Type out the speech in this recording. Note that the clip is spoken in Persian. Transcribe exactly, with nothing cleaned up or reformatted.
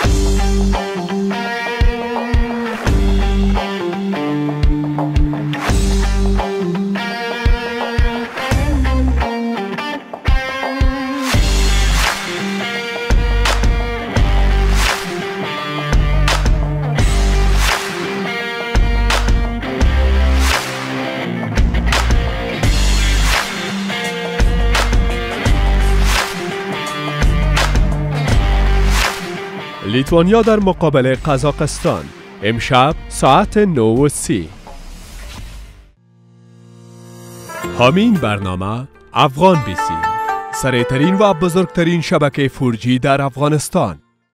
لیتوانیا در مقابل قزاقستان امشب ساعت نه و سی. حامی این برنامه افغان بی سی، سریعترین و بزرگترین شبکه فور جی در افغانستان.